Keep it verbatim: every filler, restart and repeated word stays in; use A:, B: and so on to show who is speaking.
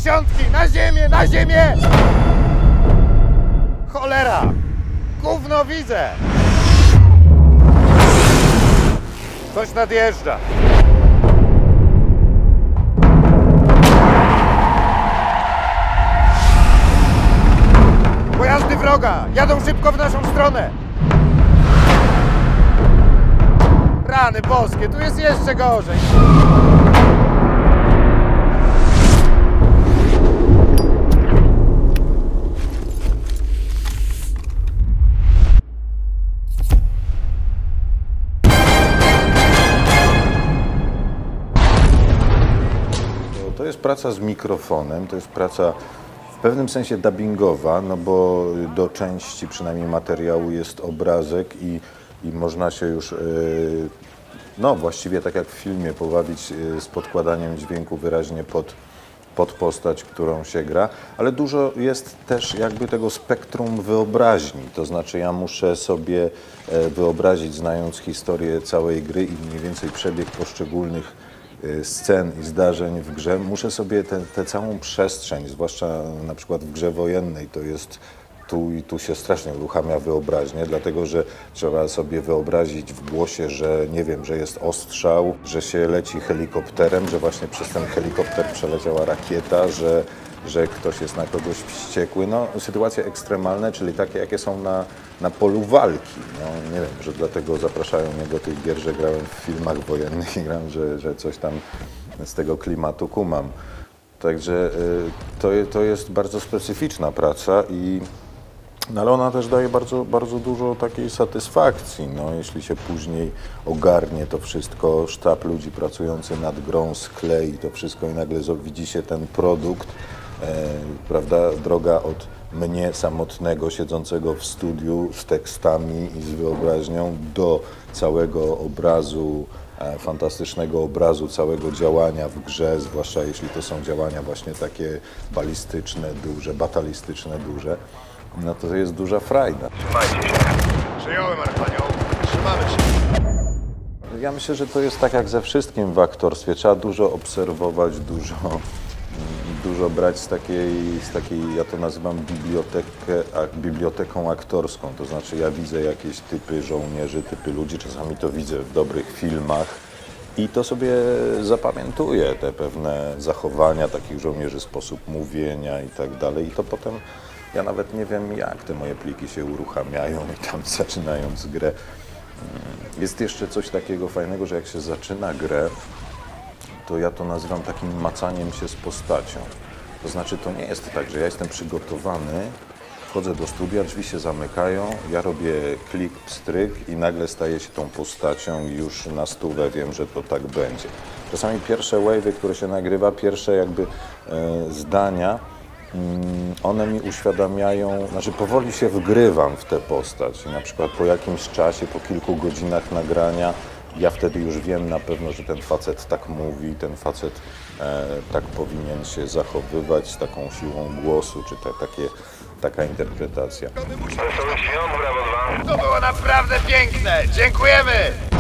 A: dziesiątki! Na ziemię! Na ziemię! Cholera! Gówno widzę! Coś nadjeżdża. Pojazdy wroga! Jadą szybko w naszą stronę! Rany boskie, tu jest jeszcze gorzej!
B: To jest praca z mikrofonem, to jest praca w pewnym sensie dubbingowa, no bo do części przynajmniej materiału jest obrazek i, i można się już, yy, no właściwie tak jak w filmie, pobawić yy, z podkładaniem dźwięku wyraźnie pod, pod postać, którą się gra, ale dużo jest też jakby tego spektrum wyobraźni, to znaczy ja muszę sobie wyobrazić, znając historię całej gry i mniej więcej przebieg poszczególnych scen i zdarzeń w grze, muszę sobie tę całą przestrzeń, zwłaszcza na przykład w grze wojennej, to jest tu i tu się strasznie uruchamia wyobraźnię, dlatego że trzeba sobie wyobrazić w głosie, że nie wiem, że jest ostrzał, że się leci helikopterem, że właśnie przez ten helikopter przeleciała rakieta, że, że ktoś jest na kogoś wściekły. No, sytuacje ekstremalne, czyli takie, jakie są na, na polu walki. No, nie wiem, że dlatego zapraszają mnie do tych gier, że grałem w filmach wojennych i gram, że, że coś tam z tego klimatu kumam. Także to, to jest bardzo specyficzna praca i no ale ona też daje bardzo, bardzo dużo takiej satysfakcji, no, jeśli się później ogarnie to wszystko, sztab ludzi pracujący nad grą sklei to wszystko i nagle widzi się ten produkt, e, prawda, droga od mnie samotnego, siedzącego w studiu z tekstami i z wyobraźnią do całego obrazu, e, fantastycznego obrazu całego działania w grze, zwłaszcza jeśli to są działania właśnie takie balistyczne, duże, batalistyczne, duże. No to jest duża frajda.
A: Trzymajcie się. Przyjąłem, Arpanioł. Trzymamy się.
B: Ja myślę, że to jest tak jak ze wszystkim w aktorstwie. Trzeba dużo obserwować, dużo, dużo brać z takiej, z takiej, ja to nazywam bibliotekę, biblioteką aktorską. To znaczy ja widzę jakieś typy żołnierzy, typy ludzi, czasami to widzę w dobrych filmach i to sobie zapamiętuję, te pewne zachowania takich żołnierzy, sposób mówienia i tak dalej. I to potem ja nawet nie wiem, jak te moje pliki się uruchamiają i tam zaczynając grę. Jest jeszcze coś takiego fajnego, że jak się zaczyna grę, to ja to nazywam takim macaniem się z postacią. To znaczy to nie jest tak, że ja jestem przygotowany, wchodzę do studia, drzwi się zamykają, ja robię klik, pstryk i nagle staję się tą postacią i już na stówę wiem, że to tak będzie. Czasami pierwsze wave'y, które się nagrywa, pierwsze jakby e, zdania, one mi uświadamiają, znaczy powoli się wgrywam w tę postać. Na przykład po jakimś czasie, po kilku godzinach nagrania, ja wtedy już wiem na pewno, że ten facet tak mówi, ten facet e, tak powinien się zachowywać z taką siłą głosu, czy te, takie, taka interpretacja.
A: To było naprawdę piękne! Dziękujemy!